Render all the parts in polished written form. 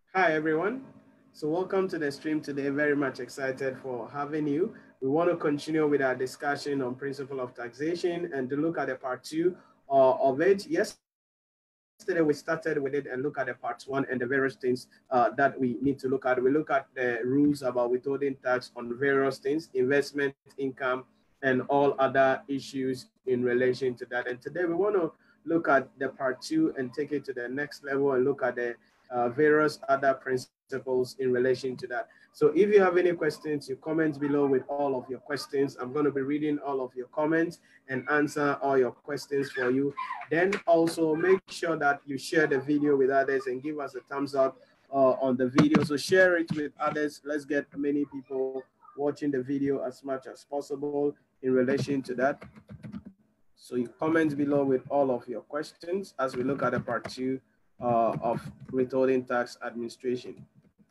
Hi, everyone. So welcome to the stream today. Very much excited for having you. We want to continue with our discussion on principle of taxation and to look at the part two of it. Yesterday, we started with it and look at the part one and the various things that we need to look at. We look at the rules about withholding tax on various things, investment, income, and all other issues in relation to that. And today we want to look at the part two and take it to the next level and look at the various other principles in relation to that. So if you have any questions, you comment below with all of your questions. I'm going to be reading all of your comments and answer all your questions for you. Then also make sure that you share the video with others and give us a thumbs up on the video. So share it with others. Let's get many people watching the video as much as possible in relation to that. So you comment below with all of your questions as we look at the part two of Withholding Tax Administration.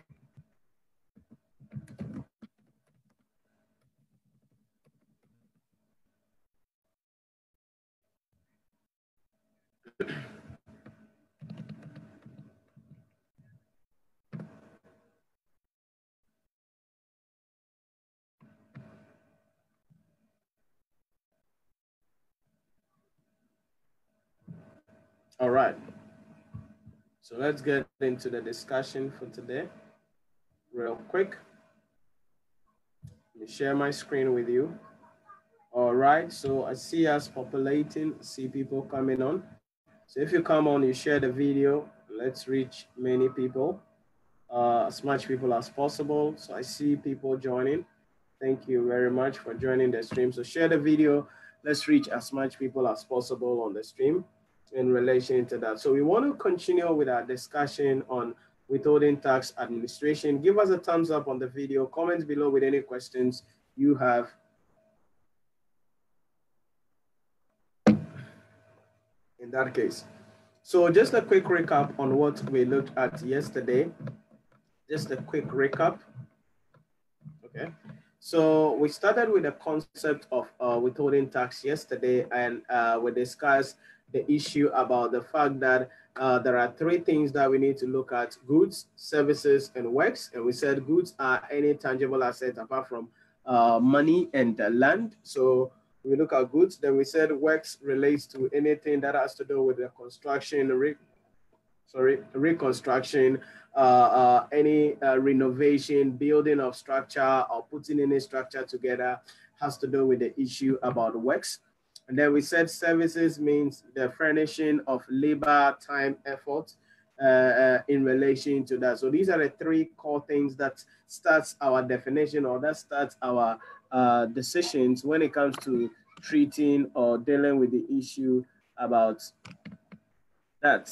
All right. So let's get into the discussion for today real quick. Let me share my screen with you. All right, so I see us populating, see people coming on. So if you come on, you share the video, let's reach many people, as much people as possible. So I see people joining. Thank you very much for joining the stream. So share the video, let's reach as much people as possible on the stream in relation to that. So we want to continue with our discussion on Withholding Tax Administration. Give us a thumbs up on the video, comment below with any questions you have. In that case. So just a quick recap on what we looked at yesterday. Just a quick recap. Okay. So we started with the concept of withholding tax yesterday, and we discussed the issue about the fact that there are three things that we need to look at: goods, services, and works. And we said goods are any tangible asset apart from money and land. So we look at goods. Then we said works relates to anything that has to do with the construction, reconstruction, any renovation, building of structure, or putting any structure together has to do with the issue about works. And then we said services means the furnishing of labor, time, effort in relation to that. So these are the three core things that starts our definition, or that starts our decisions when it comes to treating or dealing with the issue about that.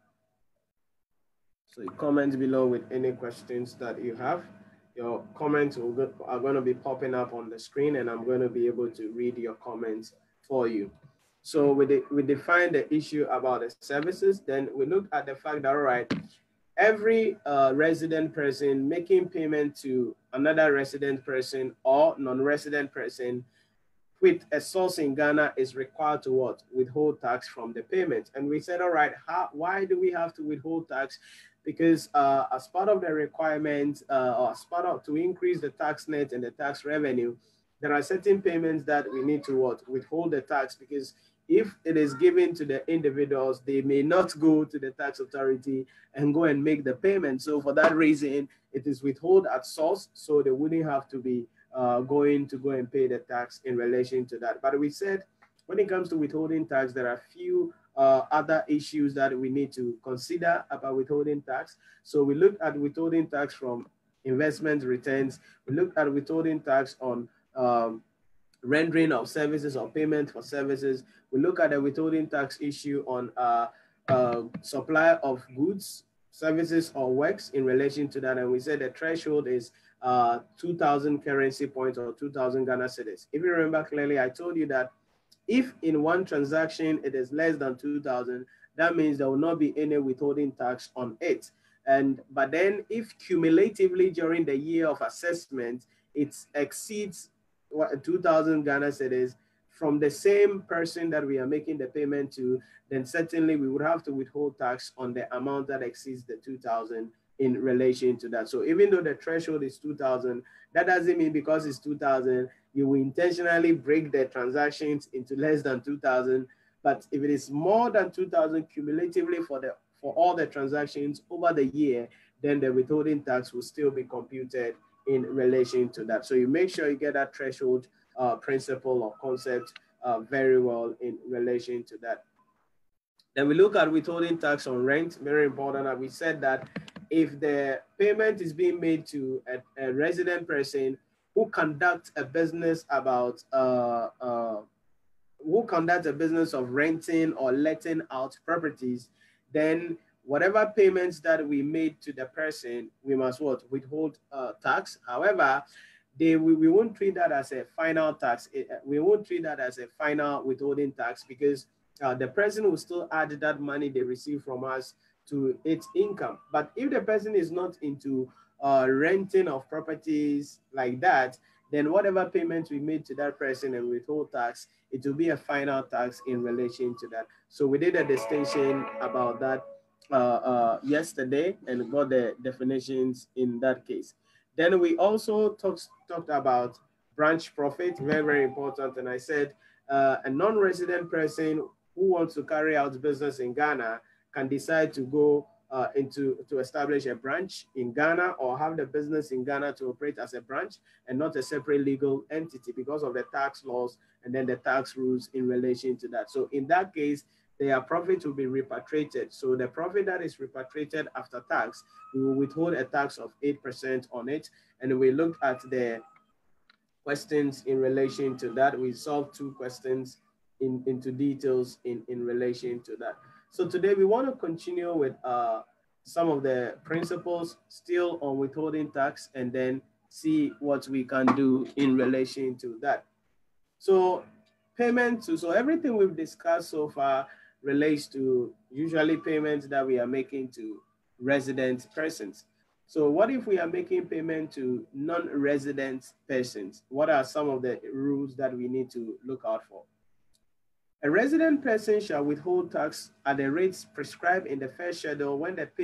So you comment below with any questions that you have. Your comments are going to be popping up on the screen, and I'm going to be able to read your comments for you. So we defined the issue about the services. Then we looked at the fact that, all right, every resident person making payment to another resident person or non-resident person with a source in Ghana is required to what? Withhold tax from the payment. And we said, all right, why do we have to withhold tax? Because as part of the requirement, or as part of to increase the tax net and the tax revenue, there are certain payments that we need to what? Withhold the tax, because if it is given to the individuals, they may not go to the tax authority and go and make the payment. So for that reason, it is withhold at source, so they wouldn't have to be going to go and pay the tax in relation to that. But we said when it comes to withholding tax, there are few other issues that we need to consider about withholding tax. So we looked at withholding tax from investment returns. We looked at withholding tax on rendering of services or payment for services. We look at the withholding tax issue on supply of goods, services, or works in relation to that. And we said the threshold is 2,000 currency points or 2,000 Ghana cedis. If you remember clearly, I told you that if in one transaction it is less than 2,000, that means there will not be any withholding tax on it. But then if cumulatively during the year of assessment, it exceeds 2,000 Ghana cedis from the same person that we are making the payment to, then certainly we would have to withhold tax on the amount that exceeds the 2,000 in relation to that. So even though the threshold is 2,000, that doesn't mean because it's 2,000, you will intentionally break the transactions into less than 2,000. But if it is more than 2,000 cumulatively for all the transactions over the year, then the withholding tax will still be computed in relation to that. So you make sure you get that threshold principle or concept very well in relation to that. Then we look at withholding tax on rent, very important. And we said that if the payment is being made to a resident person who conducts a business about who conduct a business of renting or letting out properties, then whatever payments that we made to the person, we must what? Withhold tax. However, we won't treat that as a final tax. We won't treat that as a final withholding tax because the person will still add that money they receive from us to its income. But if the person is not into renting of properties like that, then whatever payments we made to that person and withhold tax, it will be a final tax in relation to that. So we did a distinction about that yesterday and got the definitions in that case. Then we also talked about branch profit, very, very important. And I said a non-resident person who wants to carry out business in Ghana can decide to go to establish a branch in Ghana or have the business in Ghana to operate as a branch and not a separate legal entity because of the tax laws and then the tax rules in relation to that. So in that case, their profit will be repatriated. So the profit that is repatriated after tax, we will withhold a tax of 8% on it. And we looked at the questions in relation to that. We solved 2 questions into details in relation to that. So today we want to continue with some of the principles still on withholding tax and then see what we can do in relation to that. So so everything we've discussed so far relates to usually payments that we are making to resident persons. So what if we are making payment to non-resident persons? What are some of the rules that we need to look out for? A resident person shall withhold tax at the rates prescribed in the first schedule when the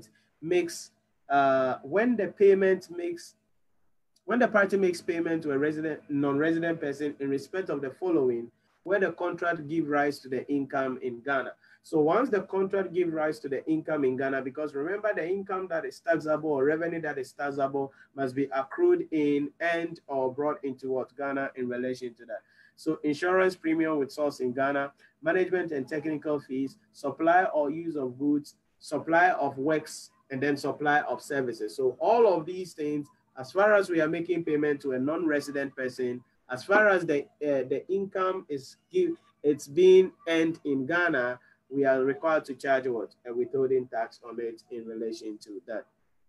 party makes payment to a non-resident person in respect of the following, where the contract gives rise to the income in Ghana. So once the contract gives rise to the income in Ghana, because remember the income that is taxable or revenue that is taxable must be accrued in, earned, or brought into what? Ghana in relation to that. So insurance premium with source in Ghana, management and technical fees, supply or use of goods, supply of works, and then supply of services. So all of these things, as far as we are making payment to a non-resident person, as far as the income is it's being earned in Ghana, we are required to charge what? A withholding tax on it in relation to that.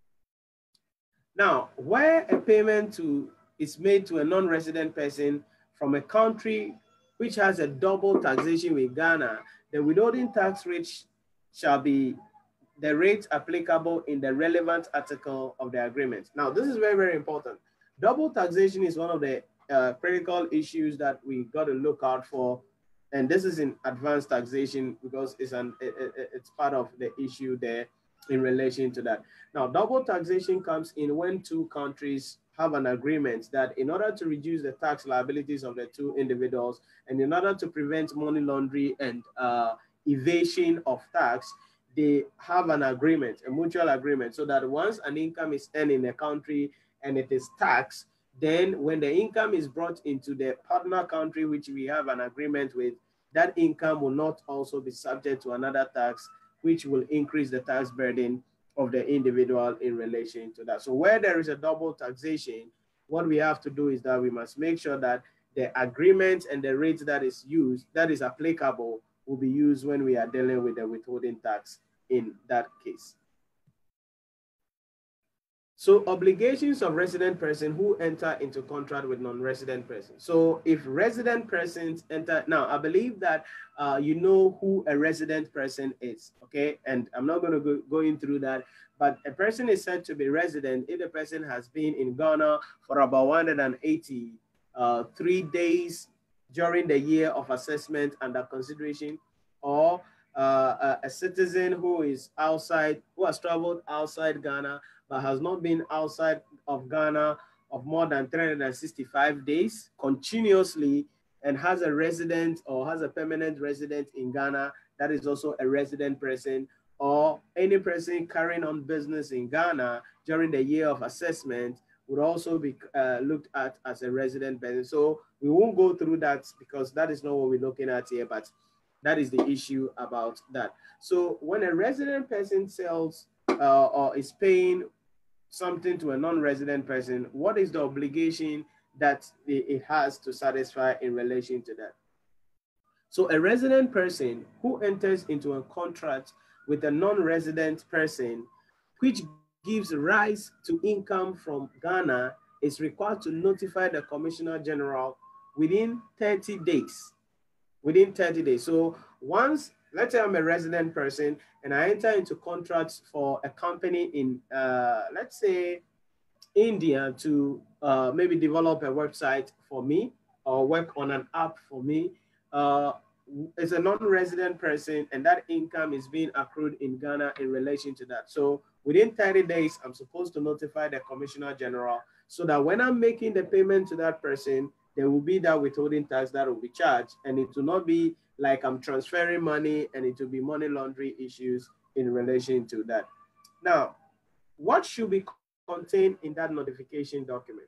Now, where a payment is made to a non-resident person from a country which has a double taxation with Ghana, the withholding tax rate shall be the rate applicable in the relevant article of the agreement. Now, this is very, very important. Double taxation is one of the critical issues that we got to look out for. And this is in advanced taxation because it's part of the issue there in relation to that. Now, double taxation comes in when 2 countries have an agreement that in order to reduce the tax liabilities of the 2 individuals and in order to prevent money laundering and evasion of tax, they have an agreement, a mutual agreement, so that once an income is earned in a country and it is taxed, then when the income is brought into the partner country, which we have an agreement with, that income will not also be subject to another tax, which will increase the tax burden of the individual in relation to that. So where there is a double taxation, what we have to do is that we must make sure that the agreement and the rate that is used, that is applicable, will be used when we are dealing with the withholding tax in that case. So obligations of resident person who enter into contract with non-resident persons. So if resident persons enter, now I believe that you know who a resident person is, okay? And I'm not going to go in through that, but a person is said to be resident if the person has been in Ghana for about 183 days during the year of assessment under consideration, or a citizen who is outside, who has traveled outside Ghana, but has not been outside of Ghana of more than 365 days continuously, and has a resident or has a permanent resident in Ghana that is also a resident person, or any person carrying on business in Ghana during the year of assessment would also be looked at as a resident person. So we won't go through that because that is not what we're looking at here, but that is the issue about that. So when a resident person sells or is paying something to a non-resident person, what is the obligation that it has to satisfy in relation to that? So a resident person who enters into a contract with a non-resident person, which gives rise to income from Ghana, is required to notify the Commissioner General within 30 days. Within 30 days. So once, let's say I'm a resident person and I enter into contracts for a company in, let's say, India to maybe develop a website for me or work on an app for me. As a non-resident person, and that income is being accrued in Ghana in relation to that. So within 30 days, I'm supposed to notify the Commissioner General so that when I'm making the payment to that person, there will be that withholding tax that will be charged, and it will not be like I'm transferring money, and it will be money laundering issues in relation to that. Now, what should be contained in that notification document?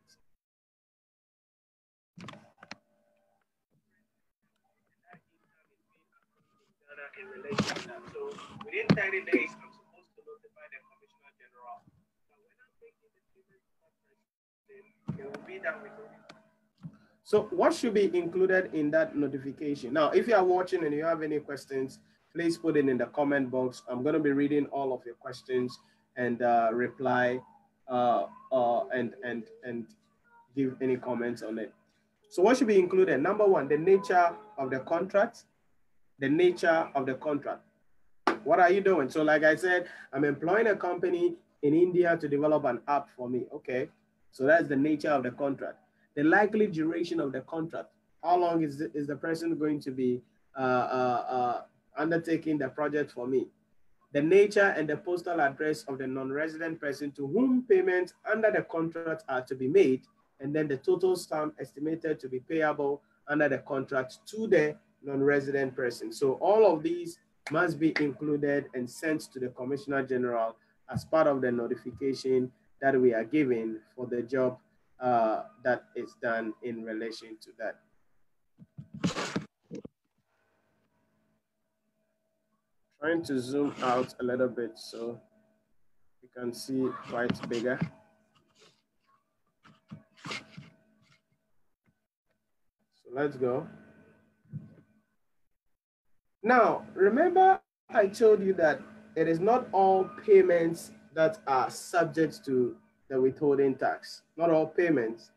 In relation to that. So within 30 days, I'm supposed to notify the Commissioner General. Now, when I'm making the payment to that person, it will be that withholding. So what should be included in that notification? Now, if you are watching and you have any questions, please put it in the comment box. I'm going to be reading all of your questions and reply and give any comments on it. So what should be included? Number one, the nature of the contract. The nature of the contract. What are you doing? So like I said, I'm employing a company in India to develop an app for me. Okay, so that's the nature of the contract. The likely duration of the contract. How long is the person going to be undertaking the project for me? The nature and the postal address of the non-resident person to whom payments under the contract are to be made, and then the total sum estimated to be payable under the contract to the non-resident person. So all of these must be included and sent to the Commissioner General as part of the notification that we are giving for the job that is done in relation to that. Trying to zoom out a little bit so you can see quite bigger. So let's go. Now, remember I told you that it is not all payments that are subject to the withholding tax. Not all payments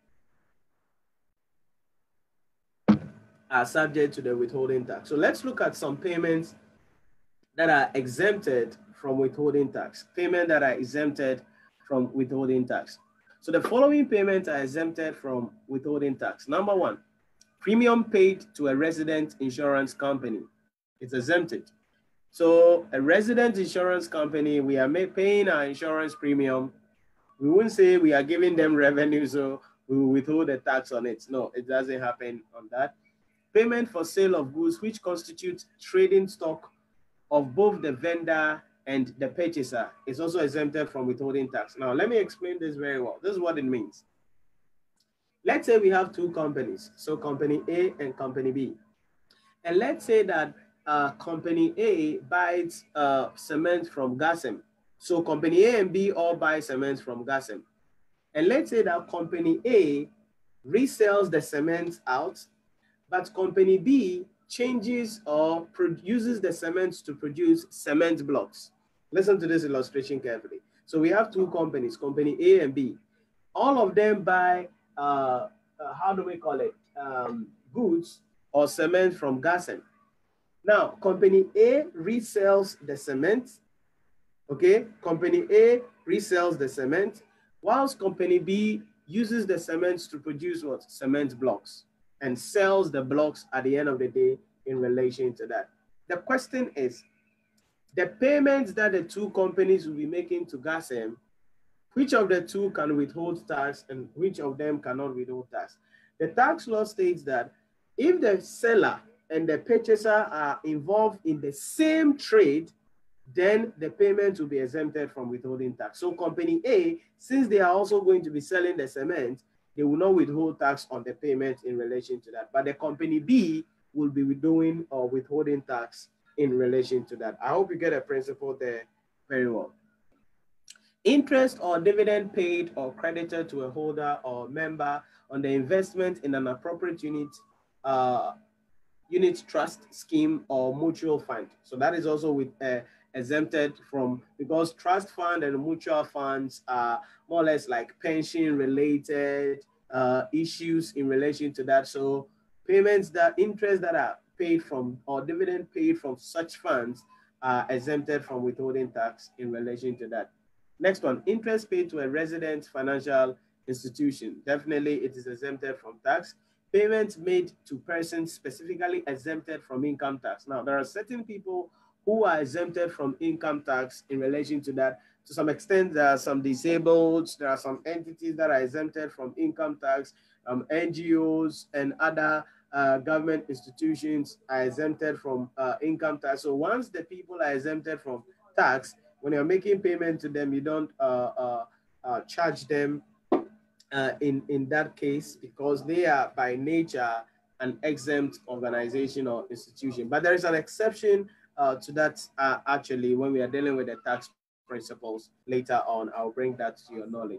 are subject to the withholding tax. So let's look at some payments that are exempted from withholding tax. Payments that are exempted from withholding tax. So the following payments are exempted from withholding tax. Number one, premium paid to a resident insurance company. It's exempted. So a resident insurance company, we are paying our insurance premium. We wouldn't say we are giving them revenue, so we will withhold the tax on it. No, it doesn't happen on that. Payment for sale of goods, which constitutes trading stock of both the vendor and the purchaser, is also exempted from withholding tax. Now, let me explain this very well. This is what it means. Let's say we have two companies, so company A and company B. And let's say that company A buys cement from Gasem. So company A and B all buy cement from Gasem. And let's say that company A resells the cement out, but company B changes or uses the cement to produce cement blocks. Listen to this illustration carefully. So we have two companies, company A and B. All of them buy, how do we call it, goods or cement from Gasem. Now, company A resells the cement, okay? Company A resells the cement, whilst company B uses the cement to produce what? Cement blocks, and sells the blocks at the end of the day in relation to that. The question is, the payments that the two companies will be making to GASM, which of the two can withhold tax and which of them cannot withhold tax? The tax law states that if the seller and the purchaser are involved in the same trade, then the payment will be exempted from withholding tax. So company A, since they are also going to be selling the cement, they will not withhold tax on the payment in relation to that. But the company B will be doing or withholding tax in relation to that. I hope you get a principle there very well. Interest or dividend paid or credited to a holder or member on the investment in an appropriate unit trust scheme or mutual fund. So that is also with exempted from, because trust fund and mutual funds are more or less like pension related issues in relation to that. So payments, that interest that are paid from or dividend paid from such funds are exempted from withholding tax in relation to that. Next one, interest paid to a resident financial institution. Definitely it is exempted from tax. Payments made to persons specifically exempted from income tax. Now, there are certain people who are exempted from income tax in relation to that. To some extent, there are some disabled, there are some entities that are exempted from income tax, NGOs and other government institutions are exempted from income tax. So once the people are exempted from tax, when you're making payment to them, you don't charge them in that case, because they are by nature an exempt organization or institution. But there is an exception to that actually when we are dealing with the tax principles later on. I'll bring that to your knowledge.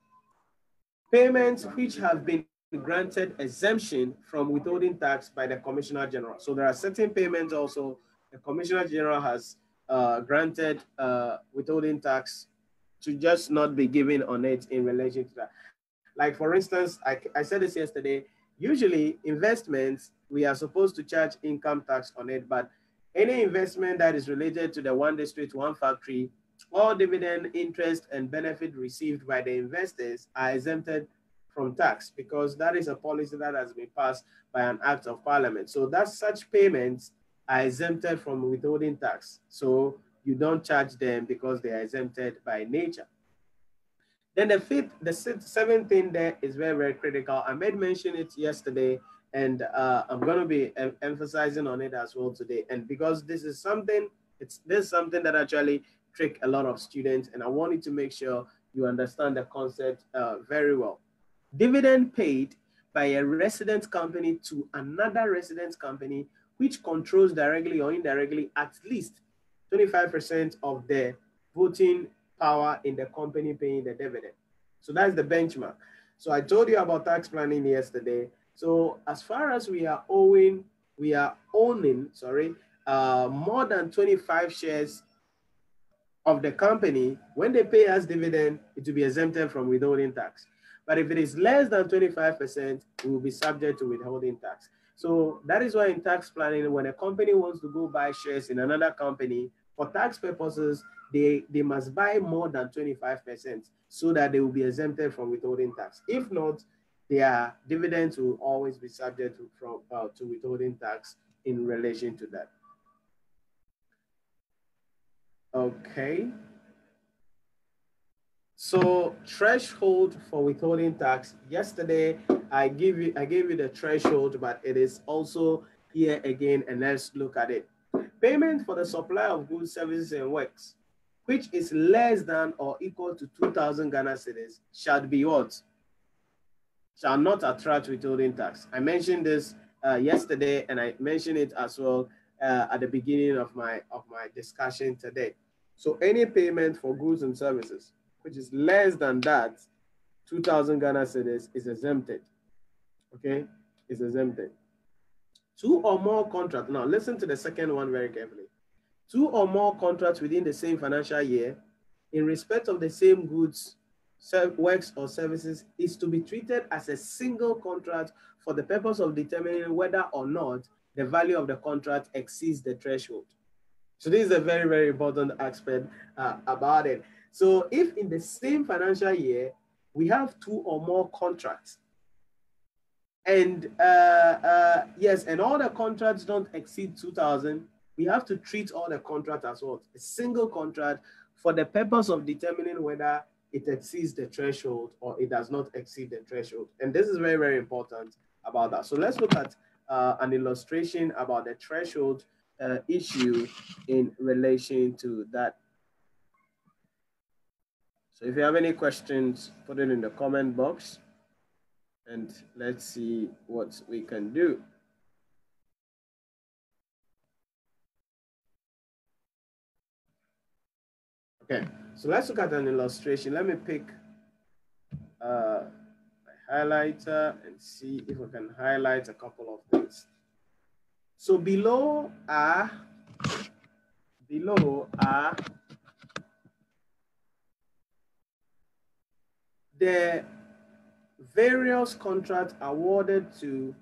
Payments which have been granted exemption from withholding tax by the Commissioner General. So there are certain payments also the Commissioner General has granted withholding tax to just not be given on it in relation to that. Like for instance, I said this yesterday, usually investments, we are supposed to charge income tax on it, but any investment that is related to the one district, one factory, all dividend, interest, and benefit received by the investors are exempted from tax, because that is a policy that has been passed by an act of parliament. So that such payments are exempted from withholding tax. So you don't charge them because they are exempted by nature. Then the seventh thing there is very, very critical. I made mention it yesterday, and I'm going to be emphasizing on it as well today. And because this is something that actually trick a lot of students, and I wanted to make sure you understand the concept very well. Dividend paid by a resident company to another resident company, which controls directly or indirectly at least 25% of the voting power in the company paying the dividend. So that's the benchmark. So I told you about tax planning yesterday. So as far as we are owning more than 25 shares of the company, when they pay us dividend, it will be exempted from withholding tax. But if it is less than 25%, we will be subject to withholding tax. So that is why in tax planning, when a company wants to go buy shares in another company, for tax purposes, they must buy more than 25% so that they will be exempted from withholding tax. If not, their dividends will always be subject to withholding tax in relation to that. Okay. So threshold for withholding tax. Yesterday, I gave you the threshold, but it is also here again, and let's look at it. Payment for the supply of goods, services, and works, which is less than or equal to 2,000 Ghana cedis, shall be what? Shall not attract withholding tax. I mentioned this yesterday, and I mentioned it as well at the beginning of my discussion today. So any payment for goods and services which is less than that, 2,000 Ghana cedis is exempted. Okay, is exempted. Two or more contracts. Now listen to the second one very carefully. Two or more contracts within the same financial year in respect of the same goods, works, or services is to be treated as a single contract for the purpose of determining whether or not the value of the contract exceeds the threshold. So this is a very, very important aspect about it. So if in the same financial year, we have two or more contracts, and yes, and all the contracts don't exceed 2,000, we have to treat all the contract as what? A single contract for the purpose of determining whether it exceeds the threshold or it does not exceed the threshold. And this is very, very important about that. So let's look at an illustration about the threshold issue in relation to that. So if you have any questions, put it in the comment box and let's see what we can do. Okay, so let's look at an illustration. Let me pick my highlighter and see if we can highlight a couple of things. So below are the various contracts awarded to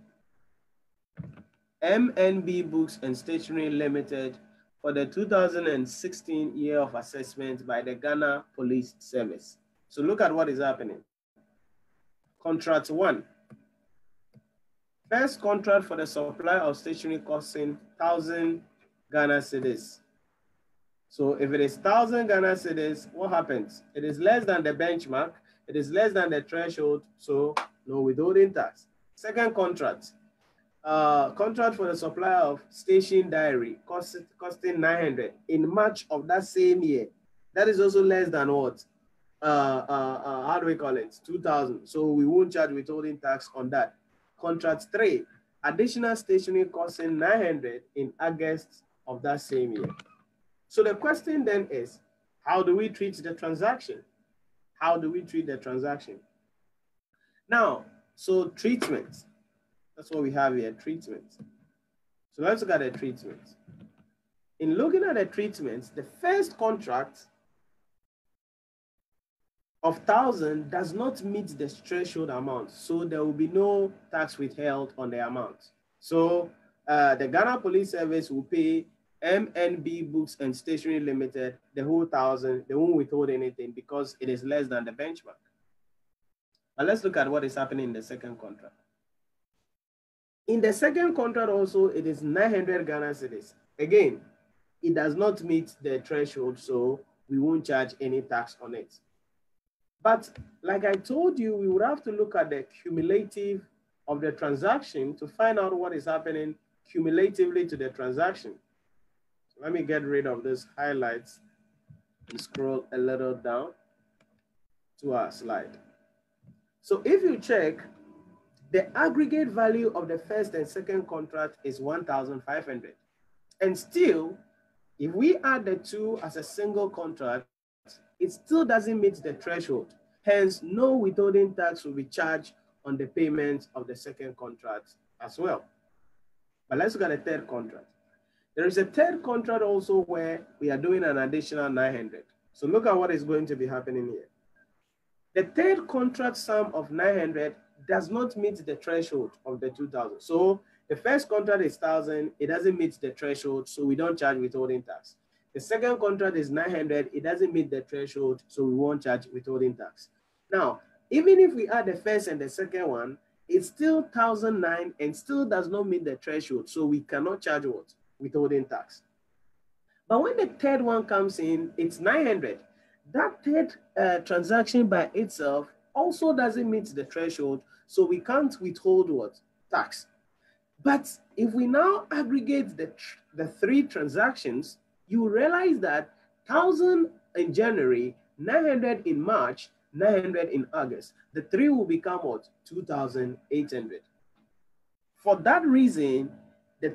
MNB Books and Stationery Limited for the 2016 year of assessment by the Ghana Police Service. So look at what is happening. Contract 1. First contract for the supply of stationery costing 1,000 Ghana cedis. So if it is 1,000 Ghana cedis, what happens? It is less than the benchmark, it is less than the threshold, so no withholding tax. Second contract. Contract for the supply of station diary costing 900 in March of that same year. That is also less than what? How do we call it? 2,000. So we won't charge withholding tax on that. Contract 3, additional stationery costing 900 in August of that same year. So the question then is, how do we treat the transaction? How do we treat the transaction? Now, so treatment. That's what we have here, treatment. So let's look at the treatment. In looking at the treatment, the first contract of 1,000 does not meet the threshold amount. So there will be no tax withheld on the amount. So the Ghana Police Service will pay MNB Books and Stationery Limited the whole 1,000. They won't withhold anything because it is less than the benchmark. But let's look at what is happening in the second contract. In the second contract also, it is 900 Ghana cedis. Again, it does not meet the threshold, so we won't charge any tax on it. But like I told you, we would have to look at the cumulative of the transaction to find out what is happening cumulatively to the transaction. So let me get rid of these highlights and scroll a little down to our slide. So if you check, the aggregate value of the first and second contract is 1,500. And still, if we add the two as a single contract, it still doesn't meet the threshold. Hence, no withholding tax will be charged on the payment of the second contract as well. But let's look at the third contract. There is a third contract also where we are doing an additional 900. So look at what is going to be happening here. The third contract sum of 900 does not meet the threshold of the 2,000. So the first contract is 1,000, it doesn't meet the threshold, so we don't charge withholding tax. The second contract is 900, it doesn't meet the threshold, so we won't charge withholding tax. Now, even if we add the first and the second one, it's still 1,009 and still does not meet the threshold, so we cannot charge what? Withholding tax. But when the third one comes in, it's 900. That third transaction by itself also doesn't meet the threshold, so we can't withhold what? Tax. But if we now aggregate the three transactions, you realize that 1,000 in January, 900 in March, 900 in August. The three will become what? 2,800. For that reason, the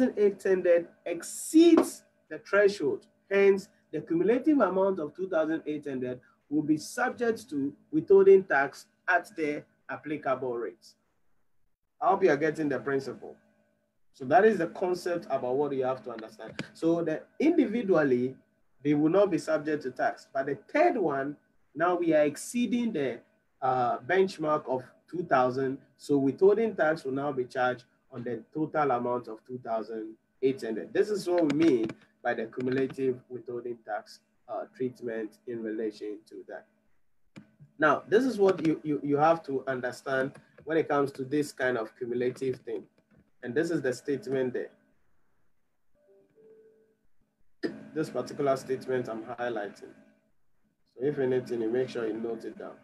2,800 exceeds the threshold. Hence, the cumulative amount of 2,800 will be subject to withholding tax at the applicable rates. I hope you are getting the principle. So that is the concept about what you have to understand. So that individually, they will not be subject to tax. But the third one, now we are exceeding the benchmark of 2,000. So withholding tax will now be charged on the total amount of 2,800. This is what we mean by the cumulative withholding tax treatment in relation to that. Now, this is what you have to understand when it comes to this kind of cumulative thing. And this is the statement there. this particular statement I'm highlighting. So if anything, you make sure you note it down.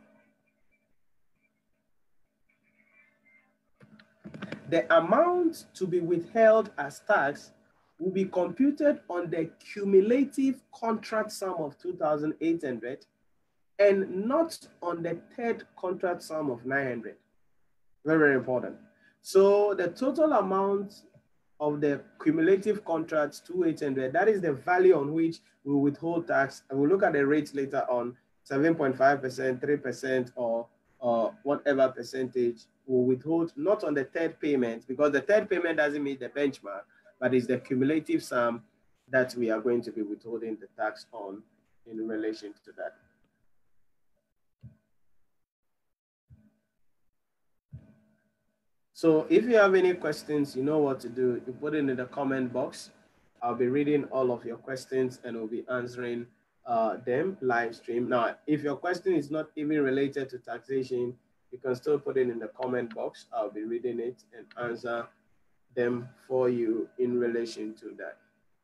The amount to be withheld as tax will be computed on the cumulative contract sum of 2,800 and not on the third contract sum of 900. Very, very important. So the total amount of the cumulative contracts 2,800, that is the value on which we withhold tax. And we'll look at the rates later on, 7.5%, 3%, or whatever percentage will withhold, not on the third payment, because the third payment doesn't meet the benchmark, but it's the cumulative sum that we are going to be withholding the tax on in relation to that. So if you have any questions, you know what to do. You put it in the comment box. I'll be reading all of your questions and we'll be answering them live stream. Now, if your question is not even related to taxation, you can still put it in the comment box. I'll be reading it and answer them for you in relation to that.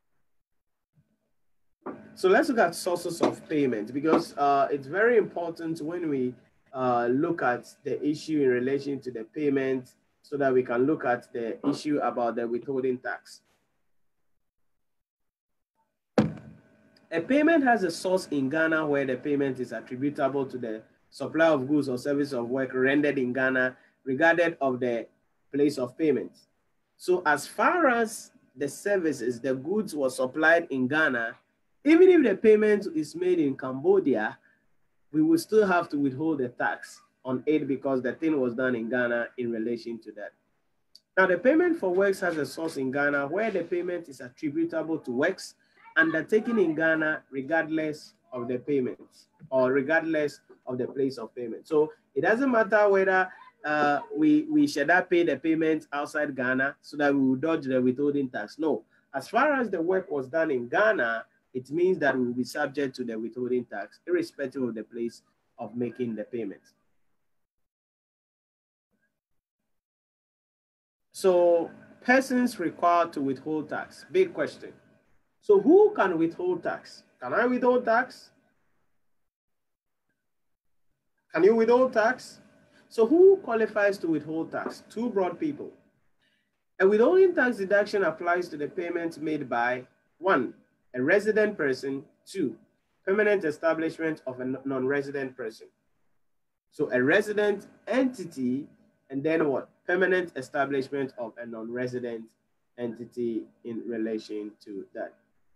So let's look at sources of payment, because it's very important when we look at the issue in relation to the payment, so that we can look at the issue about the withholding tax. A payment has a source in Ghana where the payment is attributable to the supply of goods or service of work rendered in Ghana, regardless of the place of payment. So as far as the services, the goods were supplied in Ghana, even if the payment is made in Cambodia, we will still have to withhold the tax on it because the thing was done in Ghana in relation to that. Now, the payment for works has a source in Ghana where the payment is attributable to works undertaken in Ghana regardless of the payment or regardless of the place of payment. So it doesn't matter whether we should not pay the payment outside Ghana so that we will dodge the withholding tax. No, as far as the work was done in Ghana, it means that we will be subject to the withholding tax irrespective of the place of making the payment. So persons required to withhold tax, big question. So who can withhold tax? Can I withhold tax? Can you withhold tax? So who qualifies to withhold tax? Two broad people. A withholding tax deduction applies to the payments made by 1, a resident person, 2, permanent establishment of a non-resident person. So a resident entity, and then what? Permanent establishment of a non-resident entity in relation to that.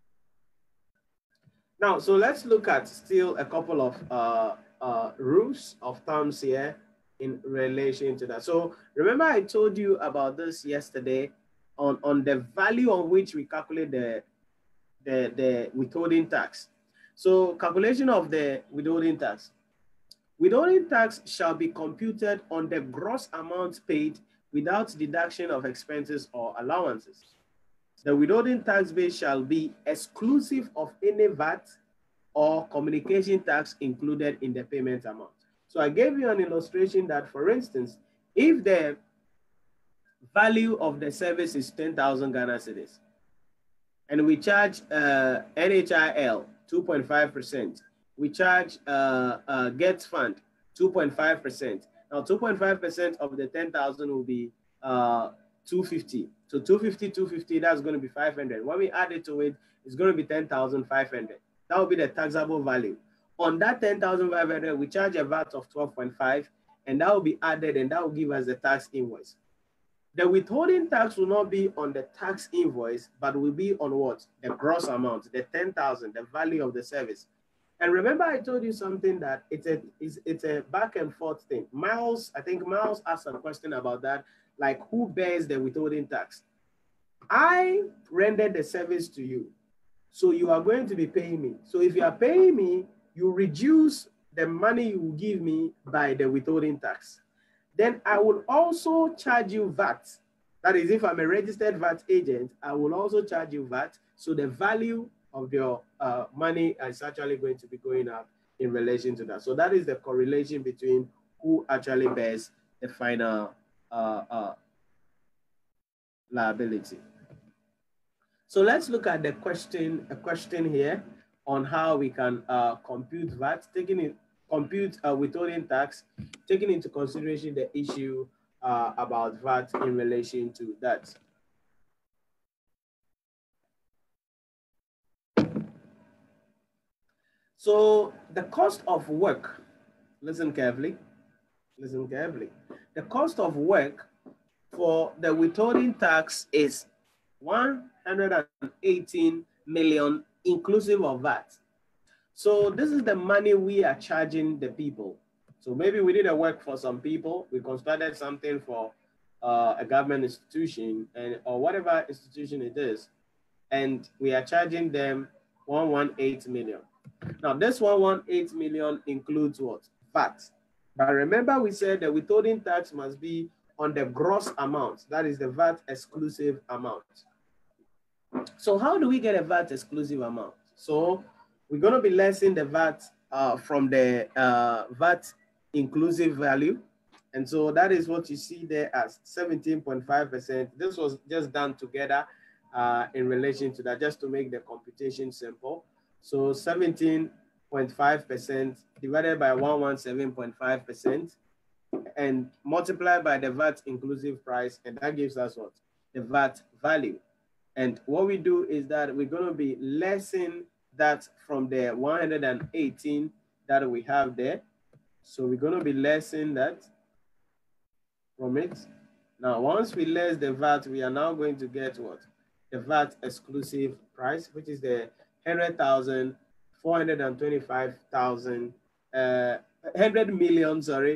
Now, so let's look at still a couple of rules of terms here in relation to that. So remember I told you about this yesterday on the value on which we calculate the withholding tax. So calculation of the withholding tax. Withholding tax shall be computed on the gross amount paid without deduction of expenses or allowances. The withholding tax base shall be exclusive of any VAT or communication tax included in the payment amount. So I gave you an illustration that, for instance, if the value of the service is 10,000 Ghana cedis, and we charge NHIL 2.5%, we charge Get Fund 2.5%. Now 2.5% of the 10,000 will be 250. So 250, that's going to be 500. When we add it to it, it's going to be 10,500. That will be the taxable value. On that 10,500, we charge a VAT of 12.5, and that will be added, and that will give us the tax invoice. The withholding tax will not be on the tax invoice, but will be on what? The gross amount, the 10,000, the value of the service. And remember, I told you something that it's a back and forth thing. Miles, I think Miles asked a question about that, like who bears the withholding tax? I rendered the service to you, so you are going to be paying me. So if you are paying me, you reduce the money you will give me by the withholding tax. Then I will also charge you VAT. That is, if I'm a registered VAT agent, I will also charge you VAT. So the value of your money is actually going to be going up in relation to that. So that is the correlation between who actually bears the final liability. So let's look at a question here on how we can compute VAT, compute withholding tax, taking into consideration the issue about VAT in relation to that. So the cost of work, listen carefully. The cost of work for the withholding tax is 118 million inclusive of VAT. So this is the money we are charging the people. So maybe we did a work for some people, we constructed something for a government institution or whatever institution it is, and we are charging them 118 million. Now this 118 million includes what? VAT. But remember we said the withholding tax must be on the gross amount, that is the VAT exclusive amount. So how do we get a VAT exclusive amount? So we're going to be lessing the VAT from the VAT inclusive value. And so that is what you see there as 17.5%. This was just done together in relation to that, just to make the computation simple. So 17.5% divided by 117.5% and multiplied by the VAT inclusive price. And that gives us what? The VAT value. And what we do is that we're going to be lessing that from the 118 that we have there. So we're going to be lessing that from it. Now, once we less the VAT, we are now going to get what? The VAT exclusive price, which is the 100,000, 425,000, 100 million, sorry,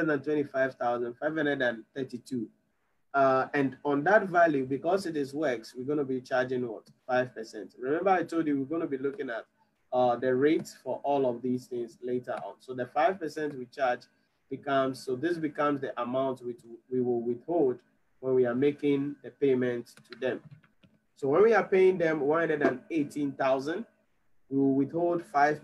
425,532. And on that value, because it is works, we're going to be charging what? 5%. Remember I told you we're going to be looking at the rates for all of these things later on. So the 5% we charge becomes, so this becomes the amount which we will withhold when we are making the payment to them. So when we are paying them 118,000, we will withhold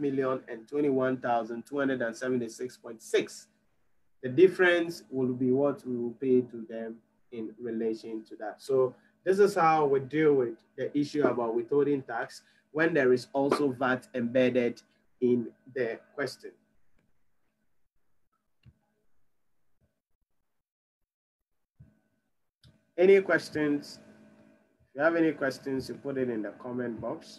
5,021,276.6. The difference will be what we will pay to them in relation to that. So this is how we deal with the issue about withholding tax when there is also VAT embedded in the question. Any questions? If you have any questions, you put it in the comment box.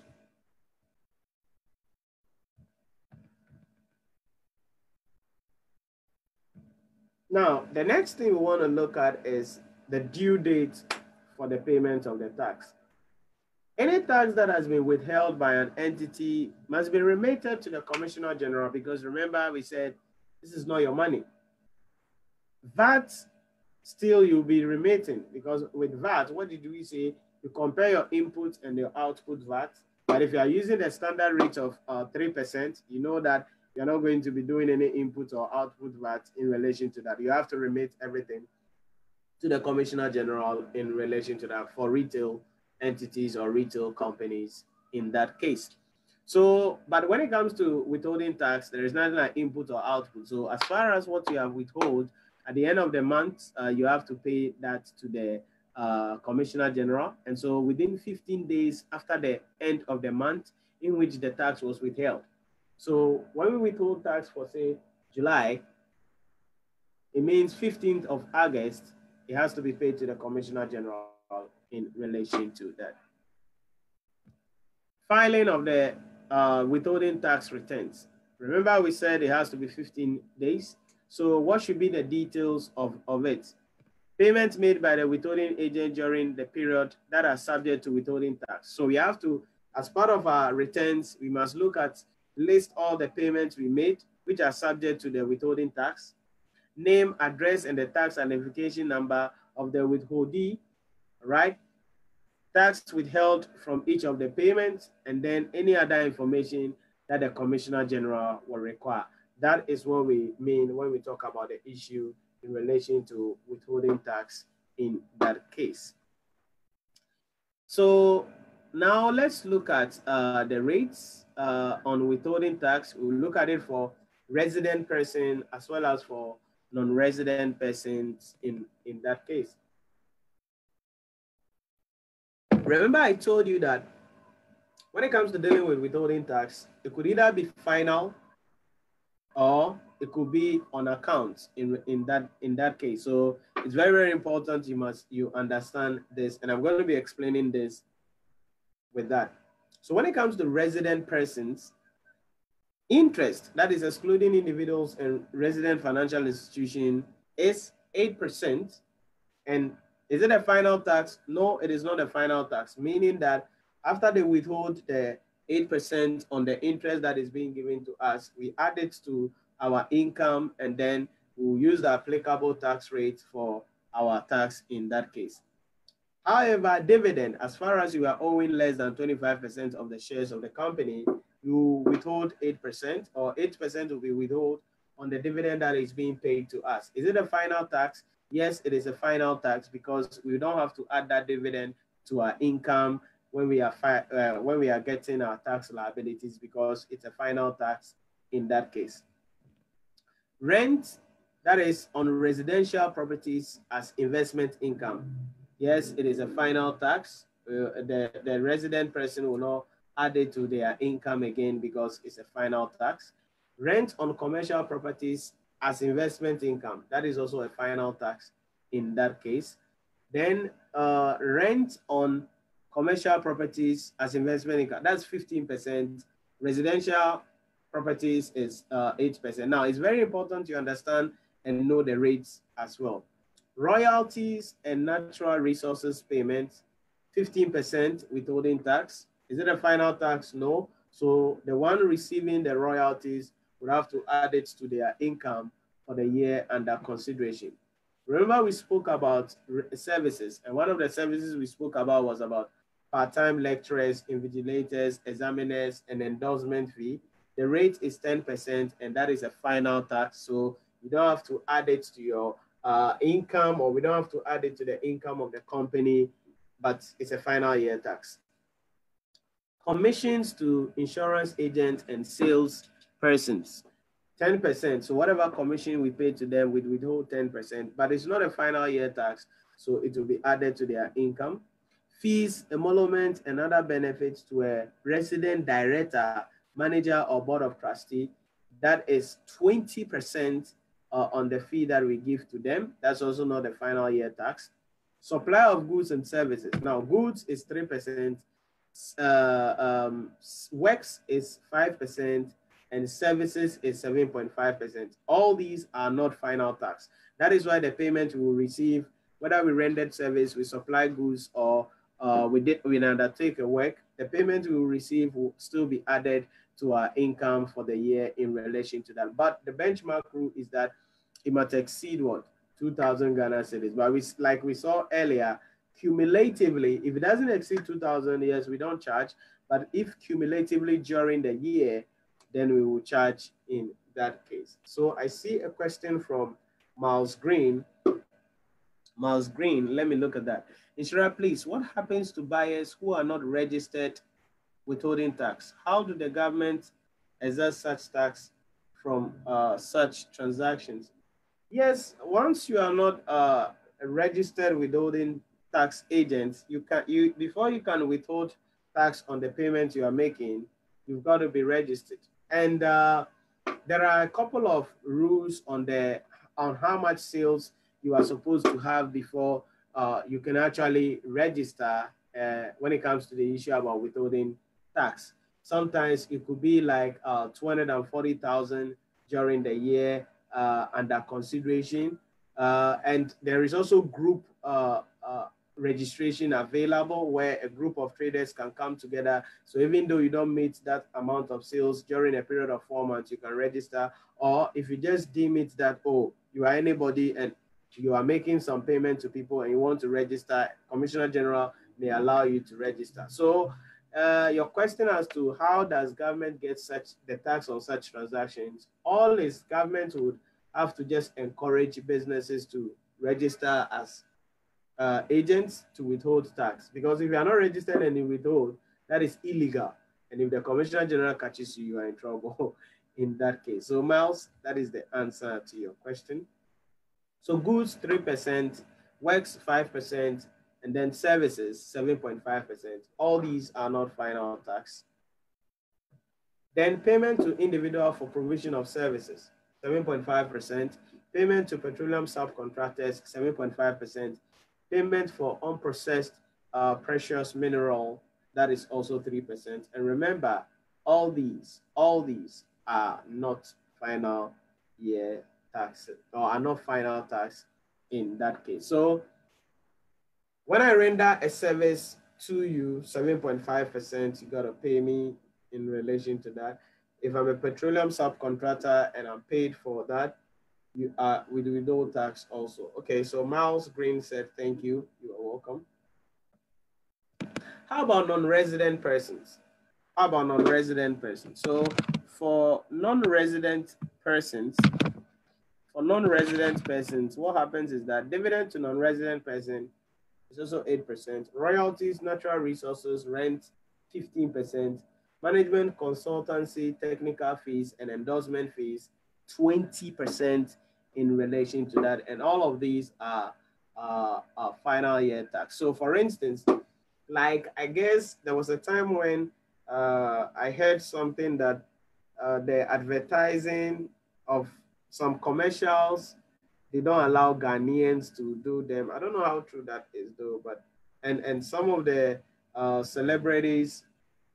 Now, the next thing we want to look at is the due date for the payment of the tax. Any tax that has been withheld by an entity must be remitted to the Commissioner General, because remember we said this is not your money. VAT, still you'll be remitting, because with VAT, what did we say? You compare your input and your output VAT. But if you are using the standard rate of 3%, you know that you're not going to be doing any input or output VAT in relation to that. You have to remit everything to the Commissioner General in relation to that for retail entities or retail companies in that case. So, but when it comes to withholding tax, there is nothing like input or output. So as far as what you have withhold, at the end of the month, you have to pay that to the Commissioner General. And so within 15 days after the end of the month in which the tax was withheld. So when we withhold tax for, say, July, it means 15th of August, it has to be paid to the Commissioner General in relation to that. Filing of the withholding tax returns. Remember we said it has to be 15 days. So what should be the details of it? Payments made by the withholding agent during the period that are subject to withholding tax. So we have to, as part of our returns, we must look at, list all the payments we made, which are subject to the withholding tax, name, address, and the tax identification number of the withholdee, right? Tax withheld from each of the payments, and then any other information that the Commissioner General will require. That is what we mean when we talk about the issue in relation to withholding tax in that case. So now let's look at the rates on withholding tax. We'll look at it for resident person as well as for non-resident persons in that case. Remember I told you that when it comes to dealing with withholding tax, it could either be final or it could be on account in that case. So it's very, very important you understand this, and I'm going to be explaining this with that. So when it comes to resident persons, interest, that is excluding individuals and resident financial institution, is 8%. And is it a final tax? No, it is not a final tax, meaning that after they withhold the 8% on the interest that is being given to us, we add it to our income, and then we'll use the applicable tax rate for our tax in that case. However, dividend, as far as you are owing less than 25% of the shares of the company, you withhold 8%, or 8% will be withheld on the dividend that is being paid to us. Is it a final tax? Yes, it is a final tax, because we don't have to add that dividend to our income when we are getting our tax liabilities, because it's a final tax in that case. Rent, that is on residential properties as investment income. Yes, it is a final tax. The resident person will not add it to their income again, because it's a final tax. Rent on commercial properties as investment income, that is also a final tax in that case. Then rent on commercial properties as investment income, that's 15%. Residential properties is 8%. Now, it's very important to understand and know the rates as well. Royalties and natural resources payments, 15% withholding tax. Is it a final tax? No. So the one receiving the royalties would have to add it to their income for the year under consideration. Remember, we spoke about services, and one of the services we spoke about was about part-time lecturers, invigilators, examiners, and endorsement fee. The rate is 10%, and that is a final tax. So you don't have to add it to your income, or we don't have to add it to the income of the company, but it's a final year tax. Commissions to insurance agents and sales persons, 10%. So whatever commission we pay to them, we withhold 10%, but it's not a final year tax, so it will be added to their income. Fees, emolument, and other benefits to a resident director, manager, or board of trustee, that is 20% on the fee that we give to them. That's also not a final year tax. Supply of goods and services. Now, goods is 3%, works is 5%, and services is 7.5%. All these are not final tax. That is why the payment we will receive, whether we rendered service, we supply goods, or we undertake a work, the payment we will receive will still be added to our income for the year in relation to that. But the benchmark rule is that it must exceed what? 2,000 Ghana cedis. But like we saw earlier, cumulatively, if it doesn't exceed 2,000, yes, we don't charge. But if cumulatively during the year, then we will charge in that case. So I see a question from Miles Green. Miles Green, let me look at that. Nhyira, please, what happens to buyers who are not registered withholding tax? How do the government exert such tax from such transactions? Yes, once you are not a registered withholding tax agent, before you can withhold tax on the payment you are making, you've got to be registered. And there are a couple of rules on how much sales you are supposed to have before you can actually register when it comes to the issue about withholding tax. Sometimes it could be like 240,000 during the year under consideration. And there is also group registration available, where a group of traders can come together. So even though you don't meet that amount of sales during a period of 4 months, you can register. Or if you just deem it that, oh, you are anybody and you are making some payment to people and you want to register, Commissioner General may allow you to register. So your question as to how does government get the tax on such transactions, all is government would have to just encourage businesses to register as agents to withhold tax. Because if you are not registered and you withhold, that is illegal. And if the Commissioner General catches you, you are in trouble in that case. So Miles, that is the answer to your question. So goods 3%, works 5%, And then services, 7.5%. All these are not final tax. Then payment to individual for provision of services, 7.5%. Payment to petroleum subcontractors, 7.5%. Payment for unprocessed precious mineral, that is also 3%. And remember, all these are not final year tax, or are not final tax in that case. So when I render a service to you, 7.5%, you gotta pay me in relation to that. If I'm a petroleum subcontractor and I'm paid for that, you are with withhold tax also. Okay, so Miles Green said, thank you, you are welcome. How about non-resident persons? How about non-resident persons? So for non-resident persons, what happens is that dividend to non-resident person is also 8%. Royalties, natural resources, rent, 15%. Management, consultancy, technical fees, and endorsement fees, 20% in relation to that. And all of these are final year tax. So for instance, like I guess there was a time when I heard something that the advertising of some commercials, they don't allow Ghanaians to do them. I don't know how true that is though, but and some of the celebrities,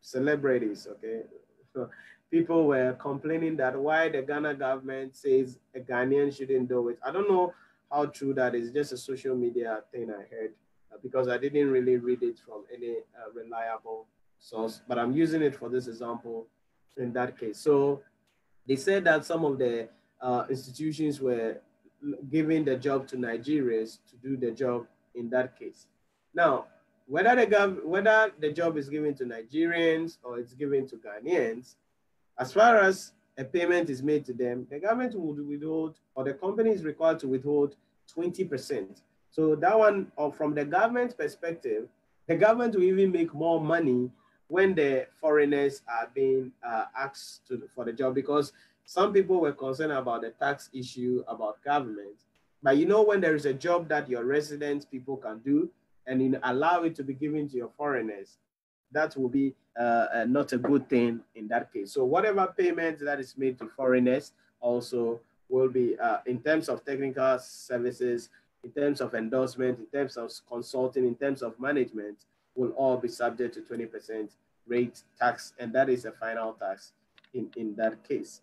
okay, so people were complaining that why the Ghana government says a Ghanaian shouldn't do it. I don't know how true that is. Just a social media thing I heard because I didn't really read it from any reliable source, but I'm using it for this example in that case. So they said that some of the institutions were giving the job to Nigerians to do the job in that case. Now, whether the job is given to Nigerians or it's given to Ghanaians, as far as a payment is made to them, the government would withhold, or the company is required to withhold 20%. So that one, or from the government perspective, the government will even make more money when the foreigners are being asked for the job, because some people were concerned about the tax issue about government. But you know, when there is a job that your resident people can do and you allow it to be given to your foreigners, that will be not a good thing in that case. So whatever payment that is made to foreigners also will be, in terms of technical services, in terms of endorsement, in terms of consulting, in terms of management, will all be subject to 20% rate tax, and that is a final tax in that case.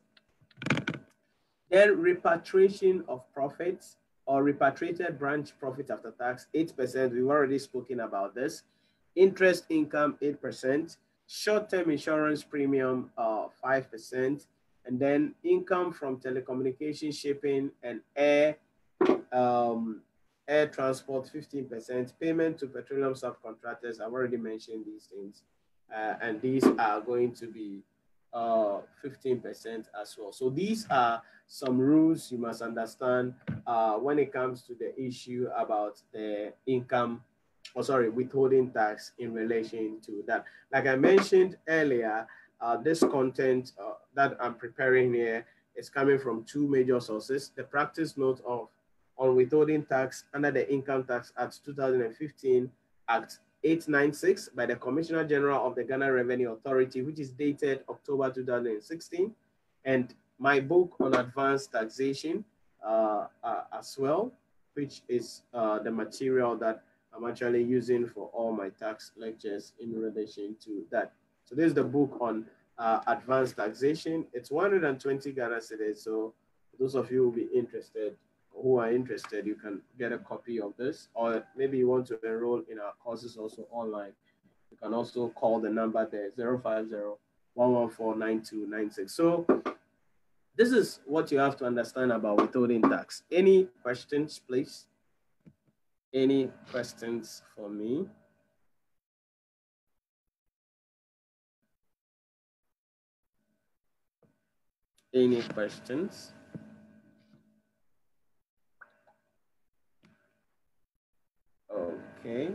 Then repatriation of profits or repatriated branch profit after tax, 8%. We've already spoken about this. Interest income, 8%. Short-term insurance premium, 5%. And then income from telecommunication, shipping, and air transport, 15%. Payment to petroleum subcontractors, I've already mentioned these things. And these are going to be 15% as well. So these are some rules you must understand when it comes to the issue about the income, withholding tax in relation to that. Like I mentioned earlier, this content that I'm preparing here is coming from two major sources: the practice note on withholding tax under the Income Tax Act 2015, Act 896 by the Commissioner General of the Ghana Revenue Authority, which is dated October 2016, and my book on advanced taxation as well, which is the material that I'm actually using for all my tax lectures in relation to that. So this is the book on advanced taxation. It's 120 Ghana cedis. So those of you who are interested, you can get a copy of this, or maybe you want to enroll in our courses also online. You can also call the number there, 050-114-9296. So this is what you have to understand about withholding tax. Any questions, please? Any questions for me? Any questions? Okay.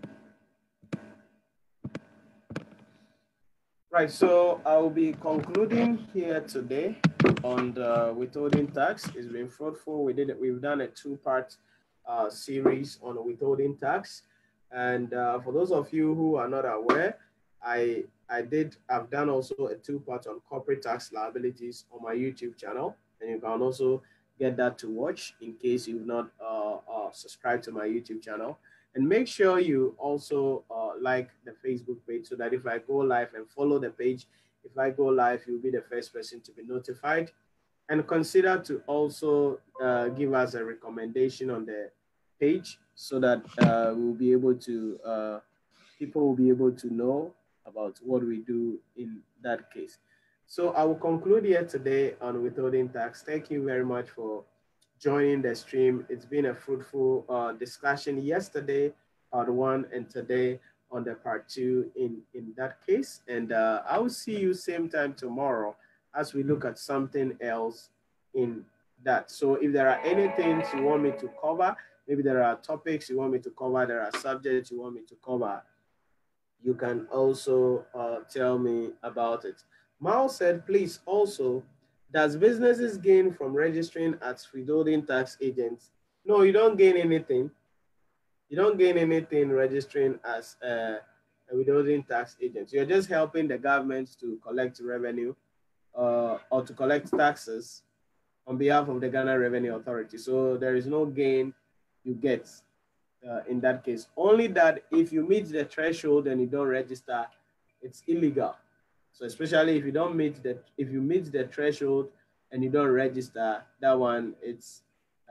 Right, so I will be concluding here today on the withholding tax. It's been fruitful. We've done a two-part series on withholding tax. And for those of you who are not aware, I've done also a 2-part on corporate tax liabilities on my YouTube channel, and you can also get that to watch in case you've not subscribed to my YouTube channel. And make sure you also like the Facebook page so that if I go live, and follow the page, if I go live, you'll be the first person to be notified. And consider to also give us a recommendation on the page so that we'll be able to, people will be able to know about what we do in that case. So I will conclude here today on withholding tax. Thank you very much for joining the stream. It's been a fruitful discussion yesterday, part 1, and today on the part 2 in that case. And I will see you same time tomorrow as we look at something else in that. So if there are any things you want me to cover, maybe there are topics you want me to cover, there are subjects you want me to cover, you can also tell me about it. Miles said, please also, does businesses gain from registering as withholding tax agents? No, you don't gain anything. You don't gain anything registering as a withholding tax agent. You're just helping the government to collect revenue or to collect taxes on behalf of the Ghana Revenue Authority. So there is no gain you get in that case. Only that if you meet the threshold and you don't register, it's illegal. So especially if you don't meet the, if you meet the threshold and you don't register, that one, it's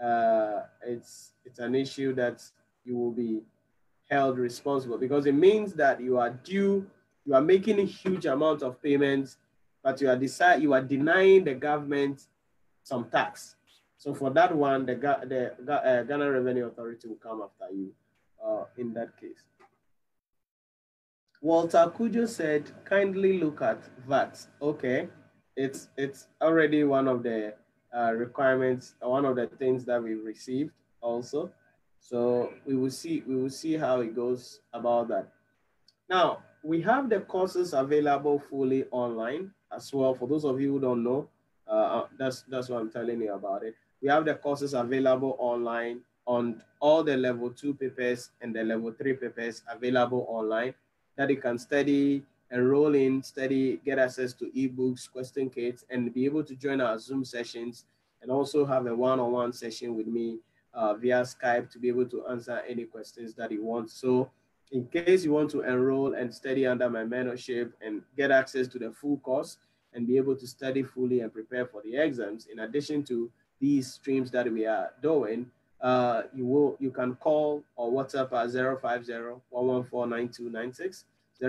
an issue that you will be held responsible, because it means that you are due, you are making a huge amount of payments, but you are denying the government some tax. So for that one, the Ghana Revenue Authority will come after you in that case. Walter Kujo said, kindly look at VAT. Okay, it's already one of the requirements, one of the things that we received also. So we will see how it goes about that. Now, we have the courses available fully online as well. For those of you who don't know, that's what I'm telling you about it. We have the courses available online on all the level 2 papers and the level 3 papers available online that you can study, enroll in, study, get access to ebooks, question kits, and be able to join our Zoom sessions, and also have a one-on-one session with me via Skype to be able to answer any questions that you want. So in case you want to enroll and study under my mentorship and get access to the full course and be able to study fully and prepare for the exams, in addition to these streams that we are doing, you can call or WhatsApp at 050-114-9296,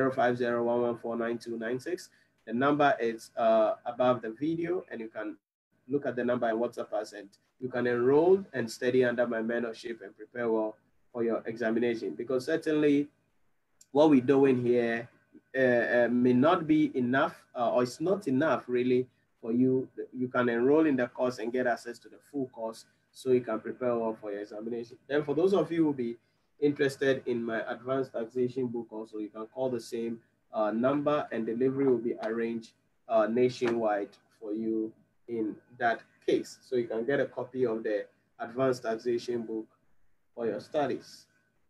050-114-9296. The number is above the video, and you can look at the number and WhatsApp us, and you can enroll and study under my mentorship and prepare well for your examination. Because certainly what we're doing here may not be enough, or it's not enough really for you. You can enroll in the course and get access to the full course so you can prepare well for your examination. Then for those of you who will be interested in my advanced taxation book also, you can call the same number, and delivery will be arranged nationwide for you in that case. So you can get a copy of the advanced taxation book for your studies.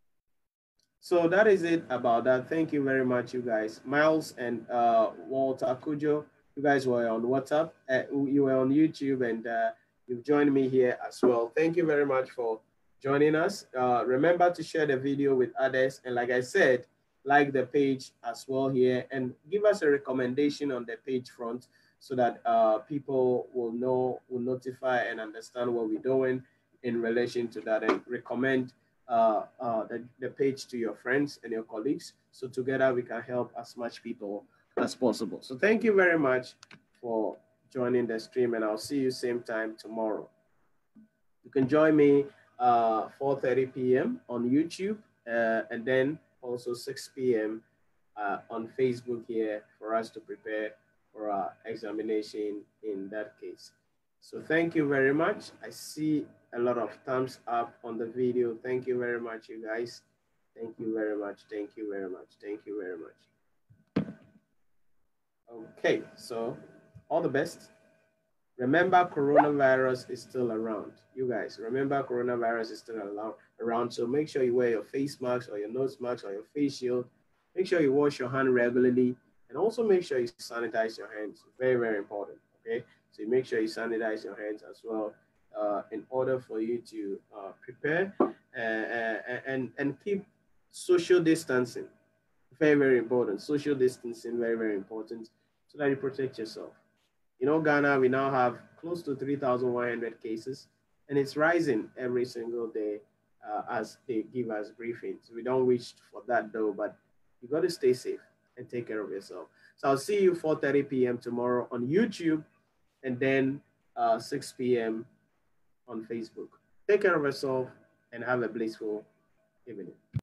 So that is it about that. Thank you very much, you guys. Miles and Walter Kujo, you guys were on WhatsApp, you were on YouTube, and you've joined me here as well. Thank you very much for joining us. Remember to share the video with others. And like I said, like the page as well here, and give us a recommendation on the page front so that people will know, will notify and understand what we're doing in relation to that, and recommend the page to your friends and your colleagues, so together we can help as much people as possible. So thank you very much for joining the stream, and I'll see you same time tomorrow. You can join me 4:30 p.m. on YouTube, and then also 6 p.m. On Facebook here for us to prepare for our examination in that case. So thank you very much. I see a lot of thumbs up on the video. Thank you very much, you guys. Thank you very much. Thank you very much. Thank you very much. Okay, so all the best. Remember, coronavirus is still around. You guys, remember, coronavirus is still around. So make sure you wear your face mask or your nose mask or your face shield. Make sure you wash your hand regularly, and also make sure you sanitize your hands. Very, very important. Okay, so make sure you sanitize your hands as well, in order for you to prepare and keep social distancing. Very, very important. Social distancing, very, very important, so that you protect yourself. You know, Ghana, we now have close to 3,100 cases, and it's rising every single day as they give us briefings. We don't wish for that though, but you got to stay safe and take care of yourself. So I'll see you 4:30 p.m. tomorrow on YouTube, and then 6 p.m. on Facebook. Take care of yourself and have a blissful evening.